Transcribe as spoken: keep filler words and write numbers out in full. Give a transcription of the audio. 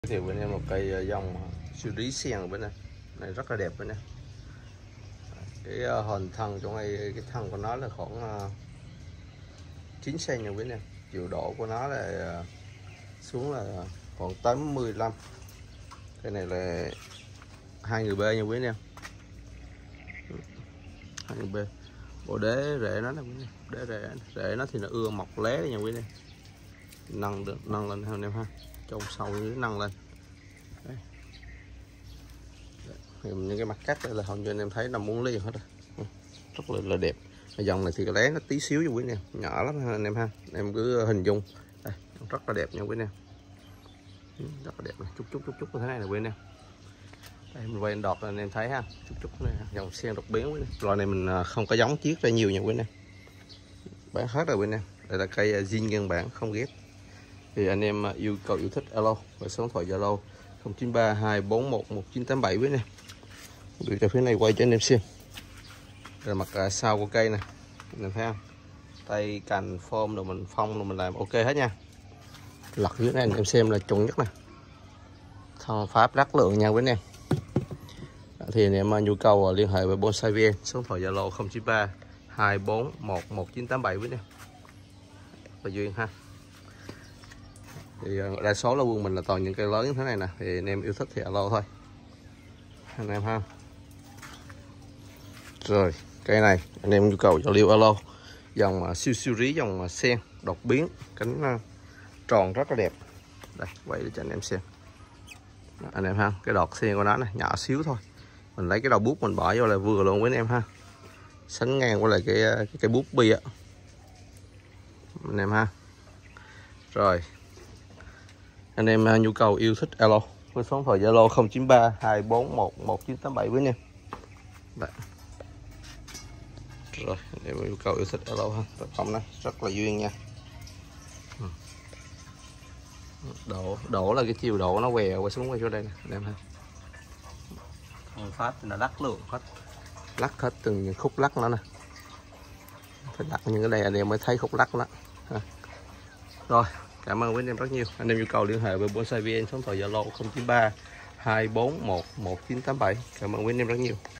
Thì bên em một cây dòng siêu rí sen bên này này rất là đẹp bên này. Cái hình thân trong đây, cái thân của nó là khoảng chín xăng nha quý nè. Chiều độ của nó là xuống là khoảng tám mươi lăm. Cái này là hai người bê nha quý nè, hai người bê. Bộ đế rễ nó nè quý nè, đế rễ rễ nó thì nó ưa mọc lé nha quý nè. Nâng được nâng lên ha anh em ha, trong sâu dưới nâng lên. Đấy. Đấy. Những cái mặt cắt đây là hầu như anh em thấy là muốn liền hết rồi, rất là, là đẹp. Cái dòng này thì cái lá nó tí xíu cho quý nè, nhỏ lắm ha anh em ha, anh em cứ hình dung đây, rất là đẹp nha quý nè, rất là đẹp này. Chút chút chút chút như thế này là quý nè. Đây mình quay đọt anh em thấy ha, chút chút này dòng sen đột biến quý nè. Loại này mình không có giống chiết ra nhiều nha quý nè, bán hết rồi quý nè. Đây là cây zin nguyên bản không ghép. Thì anh em yêu cầu yêu thích alo và số điện thoại Zalo không chín ba hai bốn một một chín tám bảy với nè. Được từ phía này quay cho anh em xem. Rồi mặt sau của cây này anh em thấy không, tay cành form rồi mình phong rồi mình làm ok hết nha. Lật dưới này anh em xem là chuẩn nhất nè, thân pháp đắt lượng nha quý anh em. Thì anh em nhu cầu liên hệ với Bonsai vê en, số điện thoại Zalo không chín ba hai bốn một một chín tám bảy với nè. Và duyên ha. Thì đa số là quân mình là toàn những cây lớn như thế này nè, thì anh em yêu thích thì alo thôi anh em ha. Rồi cây này anh em nhu cầu giao lưu alo, dòng siêu siêu rí, dòng sen đột biến, cánh tròn rất là đẹp. Đây quay để cho anh em xem. Đó, anh em ha, cái đọt sen của nó này nhỏ xíu thôi, mình lấy cái đầu bút mình bỏ vô là vừa luôn với anh em ha, sánh ngang với lại cái cái, cái bút bi á anh em ha. Rồi anh em nhu cầu yêu thích alo với số điện thoại Zalo không chín ba hai bốn một một chín tám bảy với nha. Đấy. Rồi anh em nhu cầu yêu thích alo ha, tác phẩm này rất là duyên nha. Đổ đổ là cái chiều độ nó què qua xuống qua chỗ đây nè anh em ha. Còn pháp thì nó lắc lượng hết, lắc hết từng khúc lắc nó nè, phải đặt những cái này anh em mới thấy khúc lắc đó ha. Rồi cảm ơn quý anh em rất nhiều. Anh em nhu cầu liên hệ với Bonsai vê en, số điện thoại Zalo không chín ba hai bốn một một chín tám bảy. Cảm ơn quý anh em rất nhiều.